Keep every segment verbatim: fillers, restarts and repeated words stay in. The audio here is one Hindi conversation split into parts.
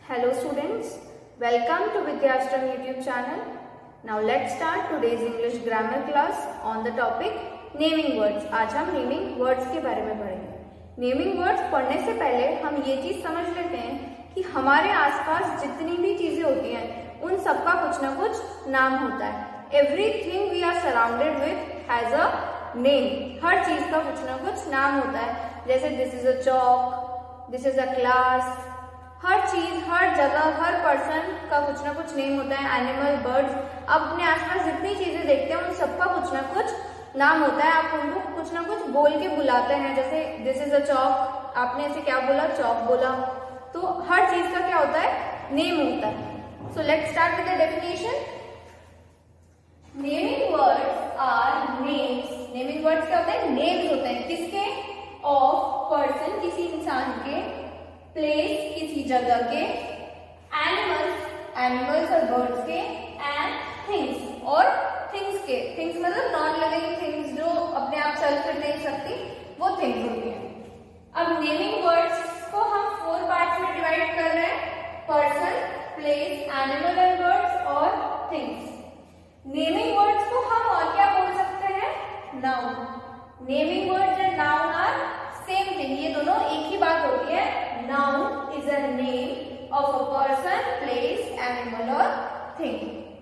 Hello students, welcome to Vidyashram YouTube channel. Now let's start today's English grammar class on the topic naming words. आज हम naming words के बारे में पढ़ेंगे। Naming words पढ़ने से पहले हम ये चीज समझ लेते हैं कि हमारे आसपास जितनी भी चीजें होती हैं उन सबका कुछ ना कुछ नाम होता है। Everything we are surrounded with has a name. हर चीज का कुछ ना कुछ नाम होता है, जैसे this is a chalk, this is a class। हर चीज, हर जगह, हर पर्सन का कुछ ना कुछ नेम होता है। एनिमल, बर्ड्स, आप अपने आसपास जितनी चीजें देखते हैं उन सबका कुछ ना कुछ नाम होता है। आप उनको कुछ ना कुछ बोल के बुलाते हैं, जैसे दिस इज अ चॉक, आपने ऐसे क्या बोला, चॉक बोला। तो हर चीज का क्या होता है, नेम होता है। So let's start with the definition. Naming words are names. Naming words क्या होते हैं, नेम्स होते हैं। किसके? ऑफ पर्सन, किसी इंसान के, प्लेस, किसी जगह के, एनिमल्स, एनिमल्स और बर्ड्स के, एंड थिंग्स, और थिंग्स के। थिंग्स मतलब नॉन लिविंग थिंग्स, जो अपने आप चल फिर नहीं सकती, वो थिंग्स होती हैं। अब नेमिंग वर्ड्स को हम फोर पार्ट्स में डिवाइड कर रहे हैं, person, place, animal and birds और थिंग्स। नेमिंग वर्ड्स को हम और क्या बोल सकते हैं, noun. Naming words and noun are same thing, ये दोनों एक ही बात होती है। Noun is a name of a person, place, animal or thing.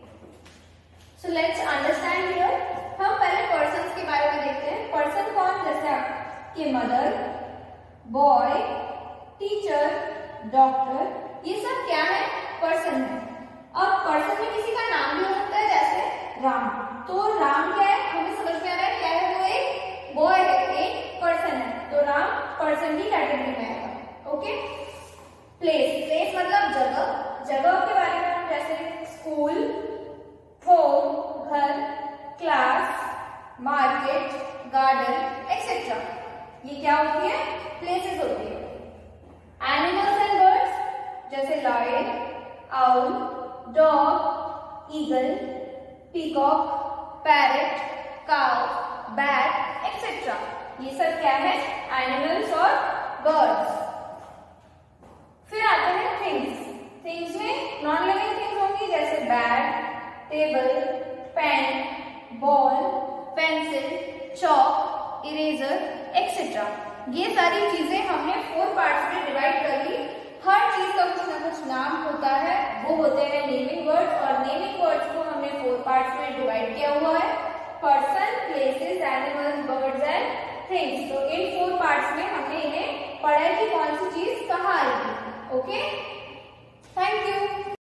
So let's understand here. हम पहले persons के बारे में देखते हैं। person कौन? जैसे आपके mother, boy, teacher, doctor, ये सब क्या है, person है। और person में किसी का नाम भी हो सकता है, जैसे राम। तो राम क्या है, हमें समझ में आ रहा है क्या है, वो एक boy है, एक person है। तो राम person की कैटेगरी में आएगा। ओके। प्लेस, प्लेस मतलब जगह। जगह के बारे में हम जैसे स्कूल, होम, घर, क्लास, मार्केट, गार्डन एक्सेट्रा, ये क्या होती है, प्लेसेस होती है। एनिमल्स एंड बर्ड्स जैसे lion, owl, dog, eagle, peacock, parrot, cow, bat etcetera, ये सब क्या है, एनिमल्स और बर्ड्स। फिर आते हैं थिंग्स। थिंग्स में नॉन लिविंग थिंग्स होंगी, जैसे bat, table, pen, ball, pencil, chalk, eraser etcetera. ये सारी चीजें हमने फोर पार्ट्स में डिवाइड कर ली। हर चीज का कुछ ना कुछ नाम होता है, वो होते हैं नेमिंग वर्ड्स। और नेमिंग वर्ड्स को हमने फोर पार्ट्स में डिवाइड किया हुआ है, person, places, animals, birds and things. तो इन फोर पार्ट्स में हमने इन्हें पढ़ा है कि कौन सी चीज कहाँ आएगी। Okay okay?